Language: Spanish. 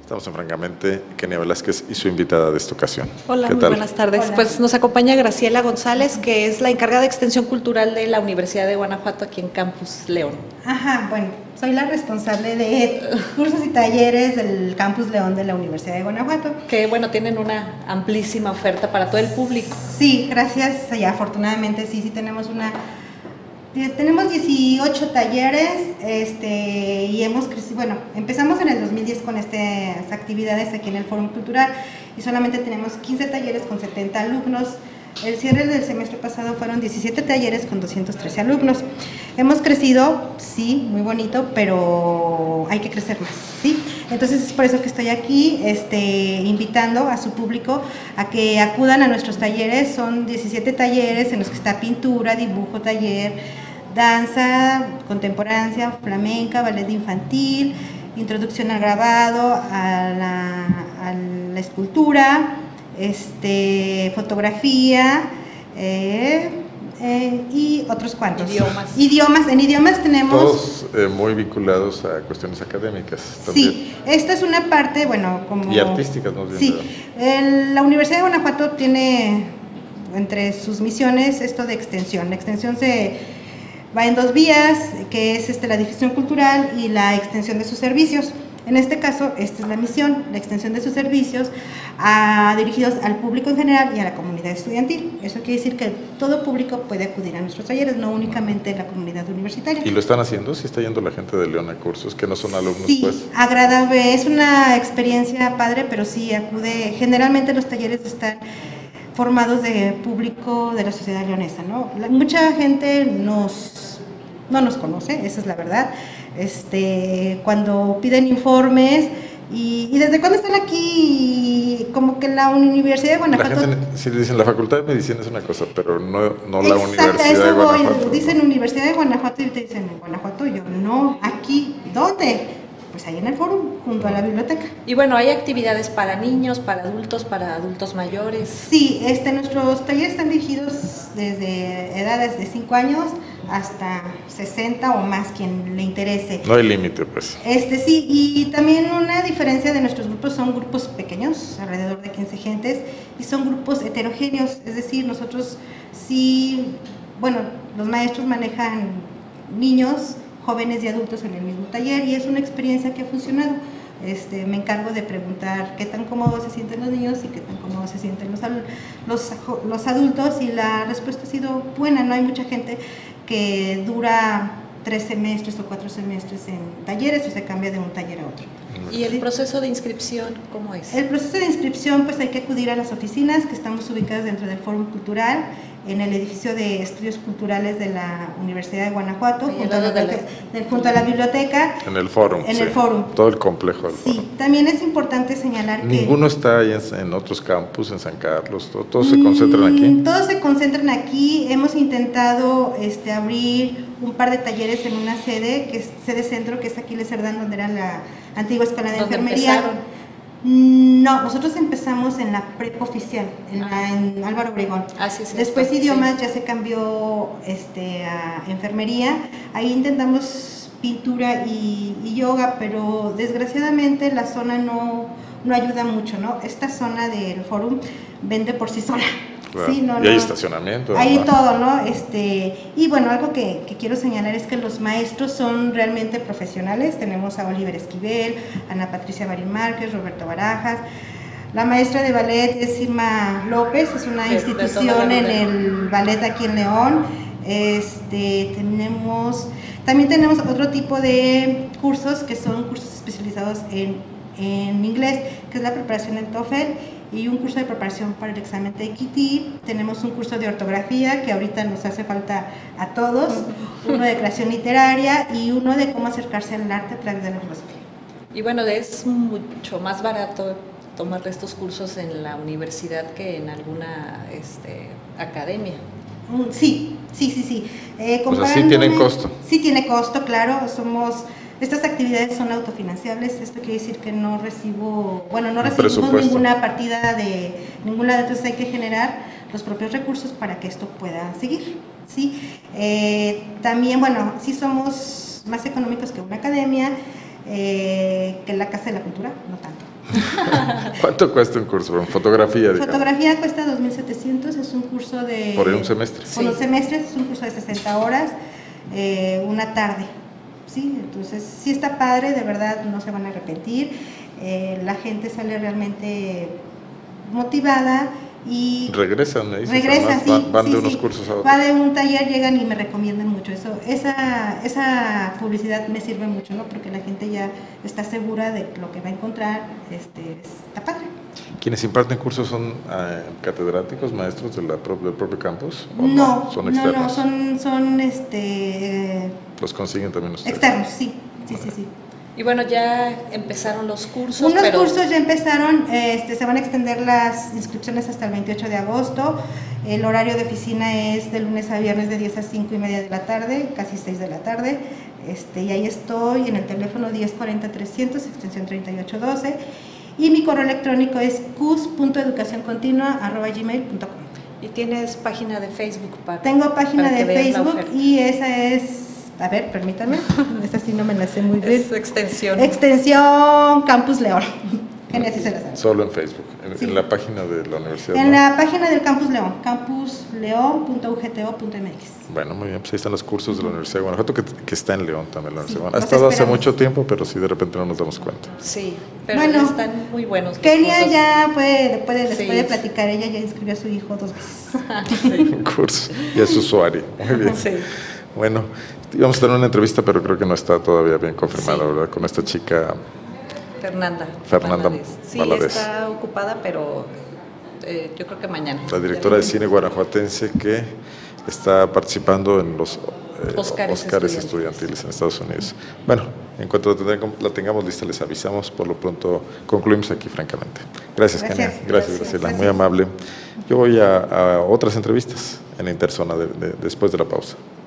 Estamos en Francamente, Kenia Velázquez y su invitada de esta ocasión. Hola, ¿Qué muy tal? buenas tardes. Hola. Pues nos acompaña Graciela González, que es la encargada de Extensión Cultural de la Universidad de Guanajuato aquí en Campus León. Ajá, bueno, soy la responsable de cursos y talleres del Campus León de la Universidad de Guanajuato. Que bueno, tienen una amplísima oferta para todo el público. Sí, gracias, y afortunadamente sí tenemos 18 talleres, y hemos crecido, bueno, empezamos en el 2010 con estas actividades aquí en el Fórum Cultural y solamente tenemos 15 talleres con 70 alumnos. El cierre del semestre pasado fueron 17 talleres con 213 alumnos. Hemos crecido, sí, muy bonito, pero hay que crecer más, ¿sí? Entonces es por eso que estoy aquí invitando a su público a que acudan a nuestros talleres. Son 17 talleres en los que está pintura, dibujo, taller, danza, contemporánea, flamenca, ballet infantil, introducción al grabado, a la escultura, fotografía y otros cuantos. En idiomas tenemos... Todos muy vinculados a cuestiones académicas también. Sí, esta es una parte, bueno, como... Y artísticas, ¿no? Sí, la Universidad de Guanajuato tiene entre sus misiones esto de extensión. La extensión se va en dos vías, que es la difusión cultural y la extensión de sus servicios. En este caso, esta es la misión, la extensión de sus servicios dirigidos al público en general y a la comunidad estudiantil. Eso quiere decir que todo público puede acudir a nuestros talleres, no únicamente la comunidad universitaria. ¿Y lo están haciendo? ¿Sí está yendo la gente de León a cursos que no son alumnos? Sí, pues? agradable, es una experiencia padre, pero sí acude. Generalmente los talleres están formados de público de la sociedad leonesa, ¿no? Mucha gente no nos conoce, esa es la verdad. Cuando piden informes y desde cuándo están aquí, como que la Universidad de Guanajuato... La gente, si le dicen la Facultad de Medicina es una cosa, pero no la Exacto, Universidad de Guanajuato. Dicen Universidad de Guanajuato y te dicen en Guanajuato, yo no, aquí, ¿dónde? Pues ahí en el foro, junto a la biblioteca. Y bueno, hay actividades para niños, para adultos mayores. Sí, nuestros talleres están dirigidos desde edades de 5 años hasta 60 o más, quien le interese. No hay límite, pues. Sí, y también una diferencia de nuestros grupos, son grupos pequeños, alrededor de 15 gentes, y son grupos heterogéneos, es decir, nosotros sí, bueno, los maestros manejan niños, jóvenes y adultos en el mismo taller, y es una experiencia que ha funcionado. Me encargo de preguntar qué tan cómodos se sienten los niños y qué tan cómodos se sienten los adultos, y la respuesta ha sido buena. No hay mucha gente que dura 3 semestres o 4 semestres en talleres o se cambia de un taller a otro. ¿Y el proceso de inscripción cómo es? El proceso de inscripción, pues hay que acudir a las oficinas que estamos ubicadas dentro del Fórum Cultural, en el edificio de estudios culturales de la Universidad de Guanajuato, junto a la biblioteca. En el Fórum. En el Fórum. Todo el complejo del Fórum. Sí, también es importante señalar que... ¿Ninguno está ahí en otros campus, en San Carlos? ¿Todos se concentran aquí? Todos se concentran aquí. Hemos intentado abrir un par de talleres en una sede, que es sede centro, que es Aquiles Cerdán, donde era la antigua escuela de enfermería. ¿Empezaron? No, nosotros empezamos en la prepa oficial, en Álvaro Obregón. Sí, Después idiomas ya se cambió a enfermería. Ahí intentamos pintura y yoga, pero desgraciadamente la zona no ayuda mucho, ¿no? Esta zona del Fórum vende por sí sola. Claro. Sí, y hay estacionamiento. Hay todo, ¿no? Y bueno, algo que quiero señalar es que los maestros son realmente profesionales. Tenemos a Oliver Esquivel, Ana Patricia Marín Márquez, Roberto Barajas. La maestra de ballet es Irma López, es una institución en el ballet aquí en León. También tenemos otro tipo de cursos que son cursos especializados en inglés, que es la preparación en TOEFL, y un curso de preparación para el examen TKT. Tenemos un curso de ortografía que ahorita nos hace falta a todos, uno de creación literaria y uno de cómo acercarse al arte a través de la filosofía. Y bueno, es mucho más barato tomar estos cursos en la universidad que en alguna academia. Sí. O sea, sí tienen costo. Sí tiene costo, claro. Estas actividades son autofinanciables. Esto quiere decir que no recibimos ninguna partida de ningún lado, entonces hay que generar los propios recursos para que esto pueda seguir, ¿sí? También, bueno, sí somos más económicos que una academia. que la Casa de la Cultura, no tanto. ¿Cuánto cuesta un curso? En fotografía, digamos. Fotografía cuesta 2,700, es un curso de... ¿Por un semestre? Por un semestre, es un curso de 60 horas, una tarde, ¿sí? Entonces, sí está padre, de verdad, no se van a arrepentir, la gente sale realmente motivada y... Regresan, me dices, regresan, sí, van sí, de unos sí. cursos a otros. Va de un taller, llegan y me recomiendan mucho eso. Esa publicidad me sirve mucho, ¿no? Porque la gente ya está segura de lo que va a encontrar, está padre. ¿Quienes imparten cursos son catedráticos, maestros del propio campus? ¿O No, son externos? son ¿Los consiguen también ustedes? externos, sí. Y bueno, ya empezaron los cursos. Unos cursos ya empezaron, se van a extender las inscripciones hasta el 28 de agosto. El horario de oficina es de lunes a viernes de 10 a 5:30 de la tarde, casi 6 de la tarde. Y ahí estoy en el teléfono 1040-300, extensión 3812. Y mi correo electrónico es cus.educacioncontinua@gmail.com. ¿Y tienes página de Facebook? Tengo página de Facebook y esa es... A ver, permítanme, esta sí no me la sé muy bien. Es extensión. Extensión Campus León. Genia, sí se la sabe. Solo en Facebook, Sí. en la página de la universidad. En ¿no? la página del Campus León, campusleon.ugto.mx. Bueno, muy bien, pues ahí están los cursos de la Universidad de Guanajuato, que está en León también la Universidad de Sí, Guanajuato. Ha los estado hace esperamos. mucho tiempo, pero sí de repente no nos damos cuenta. Sí, pero Bueno, están muy buenos. los Kenia cursos. ya les Sí. puede platicar, ella ya inscribió a su hijo 2 veces. Un curso, y es usuario. Muy bien. Sí. Bueno, íbamos a tener una entrevista, pero creo que no está todavía bien confirmada, Sí. ¿verdad? Con esta chica. Fernanda Valadez. Sí, Valadez. está ocupada, pero yo creo que mañana. La directora de cine guanajuatense que está participando en los Óscares estudiantiles en Estados Unidos. Bueno, en cuanto la tengamos lista les avisamos, por lo pronto concluimos aquí francamente. Gracias, Kenia. Gracias, Graciela, muy amable. Yo voy a otras entrevistas en Interzona después de la pausa.